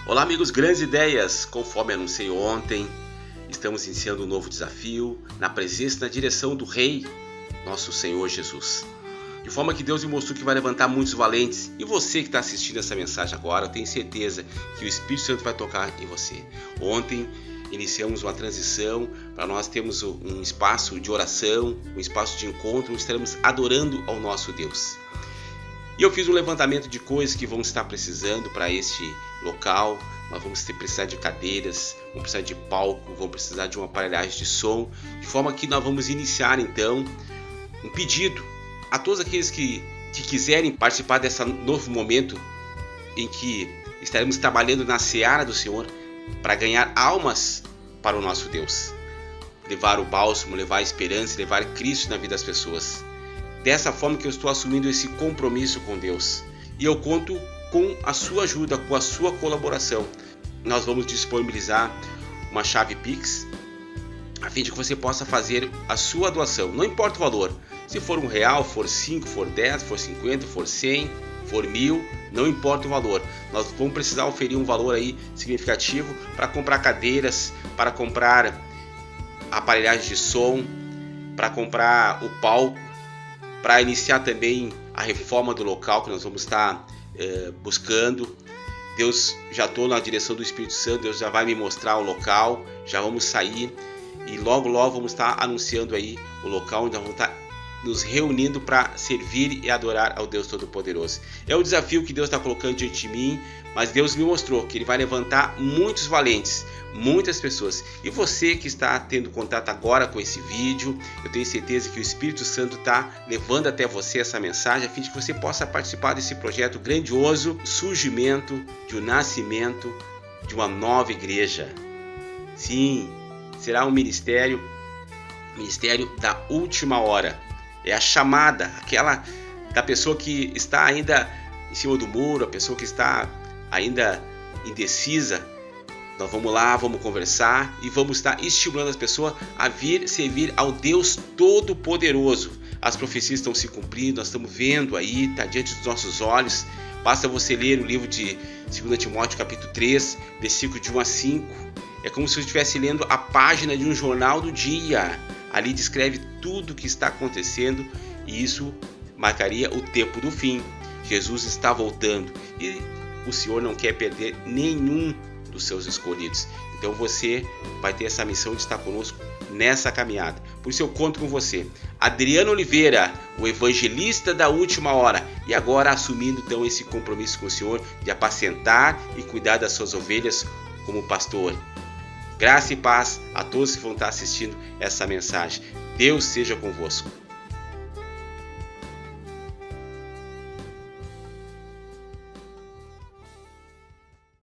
Olá amigos, grandes ideias, conforme anunciei ontem, estamos iniciando um novo desafio na presença e na direção do Rei, nosso Senhor Jesus. De forma que Deus me mostrou que vai levantar muitos valentes, e você que está assistindo essa mensagem agora, eu tenho certeza que o Espírito Santo vai tocar em você. Ontem iniciamos uma transição para nós termos um espaço de oração, um espaço de encontro, onde estaremos adorando ao nosso Deus. E eu fiz um levantamento de coisas que vamos estar precisando para este local. Nós vamos precisar de cadeiras, vamos precisar de palco, vamos precisar de uma aparelhagem de som, de forma que nós vamos iniciar então um pedido a todos aqueles que quiserem participar desse novo momento em que estaremos trabalhando na seara do Senhor para ganhar almas para o nosso Deus. Levar o bálsamo, levar a esperança, levar Cristo na vida das pessoas. Dessa forma que eu estou assumindo esse compromisso com Deus. E eu conto com a sua ajuda, com a sua colaboração. Nós vamos disponibilizar uma chave Pix, a fim de que você possa fazer a sua doação. Não importa o valor. Se for R$1, for 5, for 10, for 50, for 100, for 1000, não importa o valor. Nós vamos precisar oferir um valor aí significativo para comprar cadeiras, para comprar aparelhagem de som, para comprar o palco, para iniciar também a reforma do local que nós vamos estar buscando. Deus, já estou na direção do Espírito Santo, Deus já vai me mostrar o local, já vamos sair e logo vamos estar anunciando aí o local onde nós vamos estar nos reunindo para servir e adorar ao Deus Todo-Poderoso. É o desafio que Deus está colocando diante de mim, mas Deus me mostrou que Ele vai levantar muitos valentes, muitas pessoas. E você que está tendo contato agora com esse vídeo, eu tenho certeza que o Espírito Santo está levando até você essa mensagem, a fim de que você possa participar desse projeto grandioso, surgimento de um nascimento de uma nova igreja. Sim, será um ministério da última hora. É a chamada, aquela da pessoa que está ainda em cima do muro, a pessoa que está ainda indecisa. Nós vamos lá, vamos conversar e vamos estar estimulando as pessoas a vir servir ao Deus Todo-Poderoso. As profecias estão se cumprindo, nós estamos vendo aí, está diante dos nossos olhos. Basta você ler o livro de 2 Timóteo capítulo 3, versículo de 1 a 5. É como se você estivesse lendo a página de um jornal do dia. Ali descreve tudo o que está acontecendo e isso marcaria o tempo do fim. Jesus está voltando e o Senhor não quer perder nenhum dos seus escolhidos. Então você vai ter essa missão de estar conosco nessa caminhada. Por isso eu conto com você. Adriano Oliveira, o evangelista da última hora, e agora assumindo então esse compromisso com o Senhor de apacentar e cuidar das suas ovelhas como pastor. Graça e paz a todos que vão estar assistindo essa mensagem. Deus seja convosco.